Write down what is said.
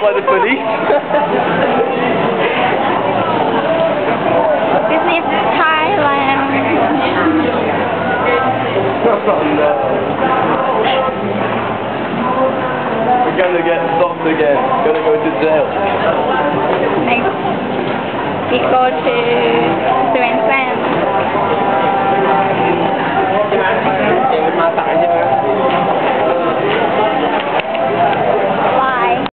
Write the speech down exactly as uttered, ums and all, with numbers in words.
by the police. This is Thailand. No. We're gonna get stopped again. Gonna go to jail. Next, we go to Siam Center.